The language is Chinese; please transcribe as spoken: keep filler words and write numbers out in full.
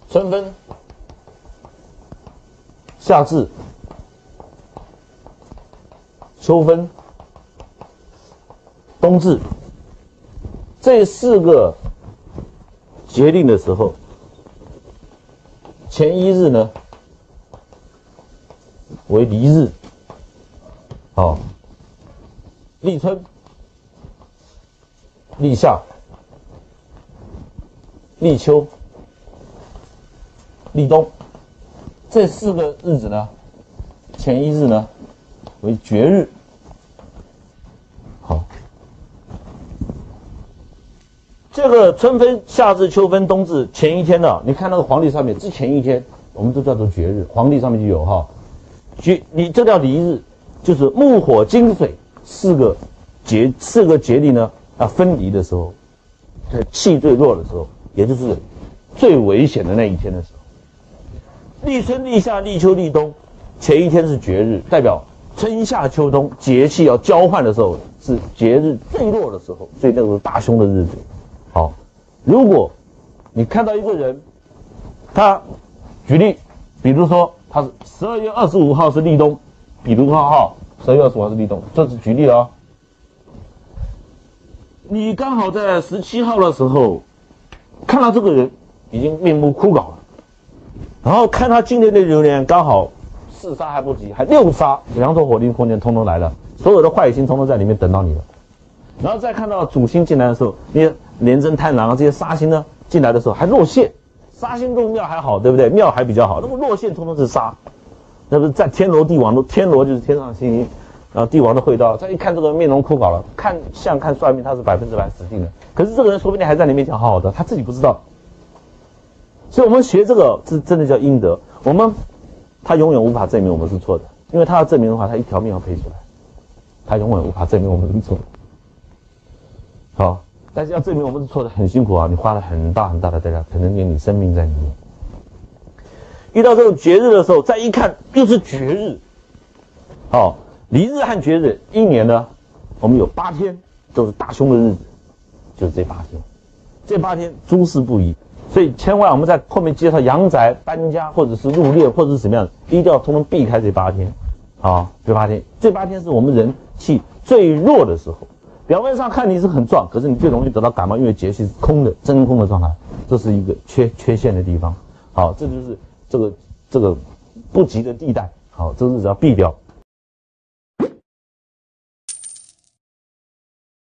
春分、夏至、秋分、冬至，这四个节令的时候，前一日呢为离日，好，立春、立夏、立秋、立冬，这四个日子呢，前一日呢为绝日。好，这个春分、夏至、秋分、冬至前一天呢，你看那个黄历上面之前一天，我们都叫做绝日，黄历上面就有哈。绝，你这叫离日，就是木火金水四个节四个节令呢啊分离的时候，在气最弱的时候，也就是最危险的那一天的时候。立春、立夏、立秋、立冬，前一天是绝日，代表春夏秋冬节气要交换的时候，是节日最弱的时候，所以那个是大凶的日子。好，如果你看到一个人，他举例，比如说他是十二月二十五号是立冬，比如号号十二月二十五号是立冬，这是举例啊、哦。你刚好在十七号的时候看到这个人已经面目枯槁了，然后看他今年的流年刚好四杀还不及，还六杀，两种火力空间通通来了，所有的坏星通通在里面等到你了。然后再看到主星进来的时候，你廉贞贪狼啊这些杀星呢进来的时候还落陷，杀星入庙还好，对不对？庙还比较好，那么落陷通通是杀，那不是在天罗地网都天罗就是天上星星，然后帝王的会道，再一看这个面容枯槁了，看相看算命他是百分之百死定了。可是这个人说不定还在你面前好好的，他自己不知道。所以我们学这个是真的叫阴德，我们他永远无法证明我们是错的，因为他要证明的话，他一条命要赔出来，他永远无法证明我们是错的。好，但是要证明我们是错的很辛苦啊，你花了很大很大的代价，可能连你生命在里面。遇到这种节日的时候，再一看又是绝日，好。离日和绝日，一年呢，我们有八天都是大凶的日子，就是这八天。这八天诸事不宜，所以千万我们在后面介绍阳宅、搬家或者是入殓或者是什么样的，一定要通通避开这八天。好，这八天，这八天是我们人气最弱的时候。表面上看你是很壮，可是你最容易得到感冒，因为节气是空的真空的状态，这是一个缺缺陷的地方。好，这就是这个这个不吉的地带。好，这个日子要避掉。